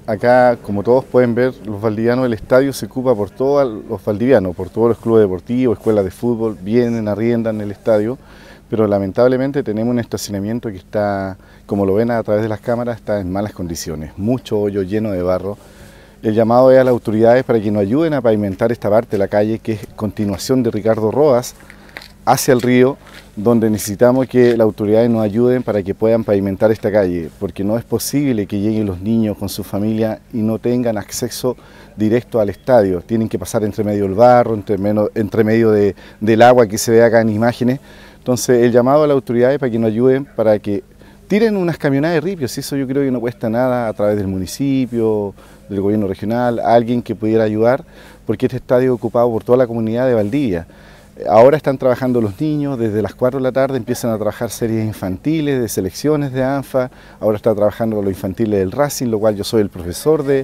Acá, como todos pueden ver, los valdivianos, el estadio se ocupa por todos los valdivianos, por todos los clubes deportivos, escuelas de fútbol, vienen, arriendan el estadio, pero lamentablemente tenemos un estacionamiento que está, como lo ven a través de las cámaras, está en malas condiciones, mucho hoyo, lleno de barro. El llamado es a las autoridades para que nos ayuden a pavimentar esta parte de la calle, que es continuación de Ricardo Rojas, hacia el río, donde necesitamos que las autoridades nos ayuden para que puedan pavimentar esta calle, porque no es posible que lleguen los niños con su familia y no tengan acceso directo al estadio. Tienen que pasar entre medio del barro, entre medio del agua que se ve acá en imágenes. Entonces el llamado a las autoridades para que nos ayuden, para que tiren unas camionadas de ripios, y eso yo creo que no cuesta nada, a través del municipio, del gobierno regional, alguien que pudiera ayudar, porque este estadio es ocupado por toda la comunidad de Valdivia. Ahora están trabajando los niños, desde las 4 de la tarde empiezan a trabajar series infantiles, de selecciones de ANFA, ahora está trabajando los infantiles del Racing, lo cual yo soy el profesor de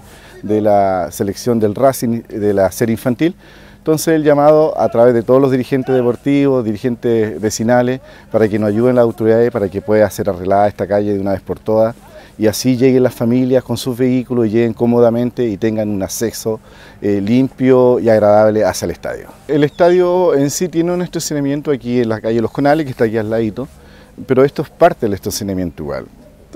la selección del Racing, de la serie infantil. Entonces el llamado a través de todos los dirigentes deportivos, dirigentes vecinales, para que nos ayuden las autoridades para que pueda ser arreglada esta calle de una vez por todas, y así lleguen las familias con sus vehículos y lleguen cómodamente y tengan un acceso limpio y agradable hacia el estadio. El estadio en sí tiene un estacionamiento aquí en la calle Los Conales, que está aquí al ladito, pero esto es parte del estacionamiento igual.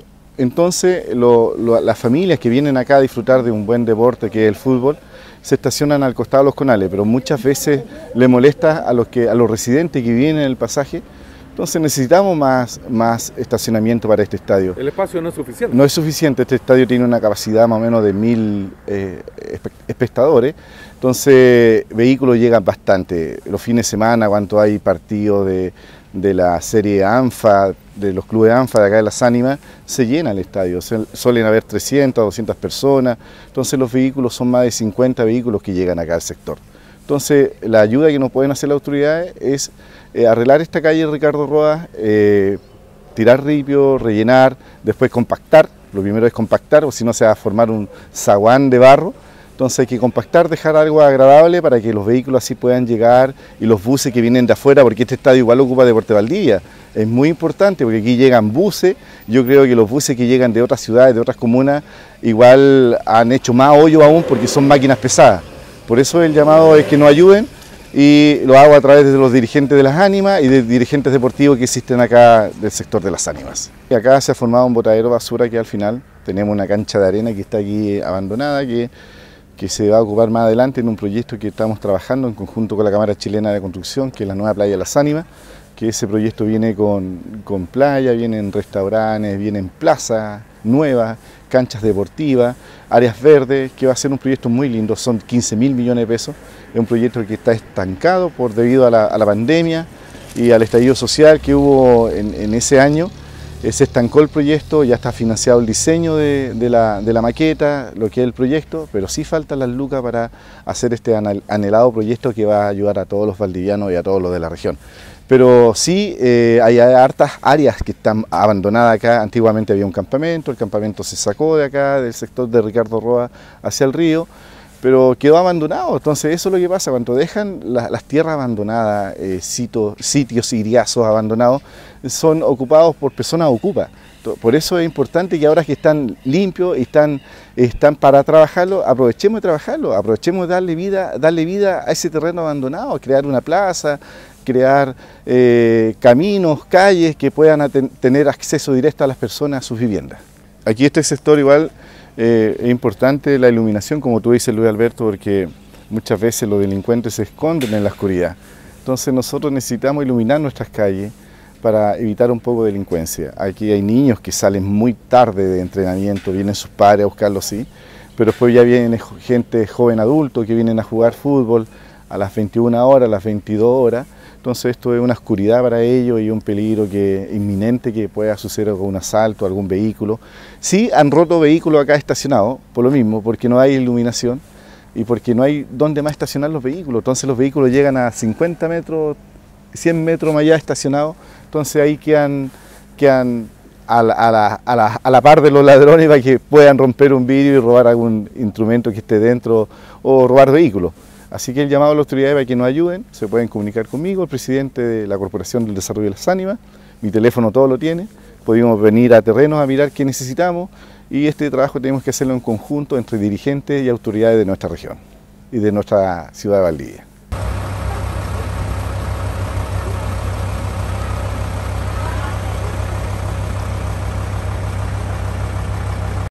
Entonces las familias que vienen acá a disfrutar de un buen deporte que es el fútbol, se estacionan al costado de Los Conales, pero muchas veces le molesta a los residentes que viven en el pasaje. Entonces necesitamos más estacionamiento para este estadio. ¿El espacio no es suficiente? No es suficiente, este estadio tiene una capacidad más o menos de 1000 espectadores, entonces vehículos llegan bastante. Los fines de semana, cuando hay partidos de la serie ANFA, de los clubes ANFA de acá de Las Ánimas, se llena el estadio, suelen haber 300, 200 personas, entonces los vehículos son más de 50 vehículos que llegan acá al sector. Entonces, la ayuda que nos pueden hacer las autoridades es arreglar esta calle Ricardo Rojas, tirar ripio, rellenar, después compactar. Lo primero es compactar, o si no se va a formar un zaguán de barro. Entonces hay que compactar, dejar algo agradable para que los vehículos así puedan llegar, y los buses que vienen de afuera, porque este estadio igual ocupa Deportes Valdivia. Es muy importante porque aquí llegan buses. Yo creo que los buses que llegan de otras ciudades, de otras comunas, igual han hecho más hoyo aún porque son máquinas pesadas. Por eso el llamado es que nos ayuden, y lo hago a través de los dirigentes de Las Ánimas y de dirigentes deportivos que existen acá del sector de Las Ánimas. Y acá se ha formado un botadero de basura que al final tenemos una cancha de arena que está aquí abandonada, que se va a ocupar más adelante en un proyecto que estamos trabajando en conjunto con la Cámara Chilena de Construcción, que es la nueva playa de Las Ánimas, que ese proyecto viene con playa, vienen restaurantes, vienen plazas nuevas, canchas deportivas, áreas verdes, que va a ser un proyecto muy lindo, son 15.000 millones de pesos, es un proyecto que está estancado debido a la pandemia y al estallido social que hubo en ese año. Se estancó el proyecto, ya está financiado el diseño de la maqueta, lo que es el proyecto, pero sí faltan las lucas para hacer este anhelado proyecto que va a ayudar a todos los valdivianos y a todos los de la región. Pero sí hay hartas áreas que están abandonadas acá. Antiguamente había un campamento, el campamento se sacó de acá, del sector de Ricardo Rojas hacia el río, pero quedó abandonado. Entonces eso es lo que pasa, cuando dejan las tierras abandonadas, sitios iriazos abandonados, son ocupados por personas ocupas. Por eso es importante que ahora que están limpios y están para trabajarlo, aprovechemos de trabajarlo, aprovechemos de darle vida a ese terreno abandonado, crear una plaza, crear caminos, calles que puedan tener acceso directo a las personas a sus viviendas. Aquí este sector igual es importante la iluminación, como tú dices, Luis Alberto, porque muchas veces los delincuentes se esconden en la oscuridad. Entonces nosotros necesitamos iluminar nuestras calles para evitar un poco de delincuencia. Aquí hay niños que salen muy tarde de entrenamiento, vienen sus padres a buscarlos, sí, pero después ya viene gente joven adulto que vienen a jugar fútbol a las 21 horas, a las 22 horas. Entonces esto es una oscuridad para ellos y un peligro inminente que pueda suceder con un asalto, algún vehículo. Sí han roto vehículos acá estacionados, por lo mismo, porque no hay iluminación y porque no hay dónde más estacionar los vehículos. Entonces los vehículos llegan a 50 metros, 100 metros más allá estacionados, entonces ahí quedan a la par de los ladrones para que puedan romper un vidrio y robar algún instrumento que esté dentro o robar vehículos. Así que el llamado a las autoridades para que nos ayuden, se pueden comunicar conmigo, el presidente de la Corporación del Desarrollo de Las Ánimas, mi teléfono todo lo tiene, pudimos venir a terrenos a mirar qué necesitamos y este trabajo tenemos que hacerlo en conjunto entre dirigentes y autoridades de nuestra región y de nuestra ciudad de Valdivia.